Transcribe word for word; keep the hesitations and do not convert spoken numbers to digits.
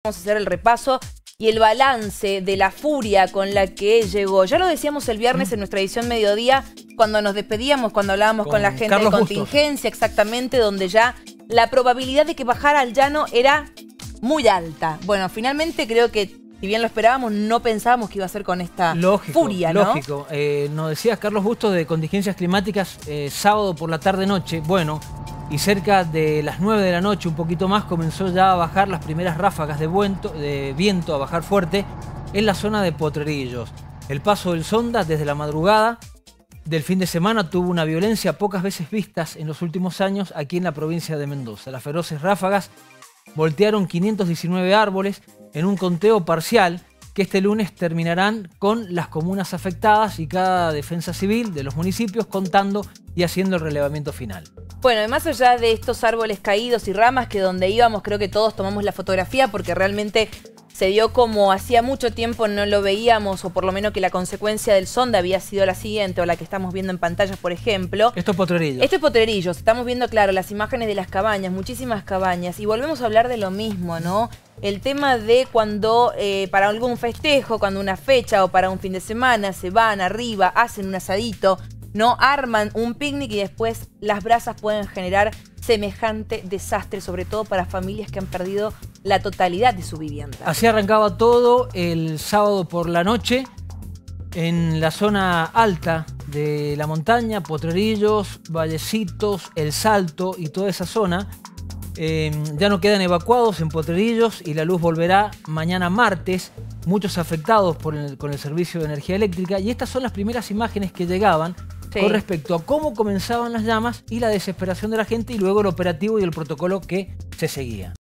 Vamos a hacer el repaso y el balance de la furia con la que llegó. Ya lo decíamos el viernes en nuestra edición mediodía, cuando nos despedíamos, cuando hablábamos con, con la gente Carlos de contingencia, Bustos. Exactamente, donde ya la probabilidad de que bajara al llano era muy alta. Bueno, finalmente creo que, si bien lo esperábamos, no pensábamos que iba a ser con esta lógico, furia, ¿no? Lógico. Eh, nos decías, Carlos Bustos, de contingencias climáticas, eh, sábado por la tarde-noche. Bueno, y cerca de las nueve de la noche, un poquito más, comenzó ya a bajar las primeras ráfagas de viento, de viento, a bajar fuerte en la zona de Potrerillos. El paso del Sonda desde la madrugada del fin de semana tuvo una violencia pocas veces vistas en los últimos años aquí en la provincia de Mendoza. Las feroces ráfagas voltearon quinientos diecinueve árboles en un conteo parcial que este lunes terminarán con las comunas afectadas y cada defensa civil de los municipios contando y haciendo el relevamiento final. Bueno, más allá de estos árboles caídos y ramas, que donde íbamos creo que todos tomamos la fotografía porque realmente se dio como hacía mucho tiempo no lo veíamos, o por lo menos que la consecuencia del Sonda había sido la siguiente, o la que estamos viendo en pantalla, por ejemplo. Esto es Potrerillos. Esto es Potrerillos. Estamos viendo, claro, las imágenes de las cabañas, muchísimas cabañas. Y volvemos a hablar de lo mismo, ¿no? El tema de cuando eh, para algún festejo, cuando una fecha o para un fin de semana se van arriba, hacen un asadito, ¿no? Arman un picnic y después las brasas pueden generar semejante desastre, sobre todo para familias que han perdido la totalidad de su vivienda. Así arrancaba todo el sábado por la noche en la zona alta de la montaña, Potrerillos, Vallecitos, El Salto y toda esa zona. Eh, ya no quedan evacuados en Potrerillos y la luz volverá mañana martes. Muchos afectados por el, con el servicio de energía eléctrica, y estas son las primeras imágenes que llegaban sí. con respecto a cómo comenzaban las llamas y la desesperación de la gente, y luego el operativo y el protocolo que se seguía.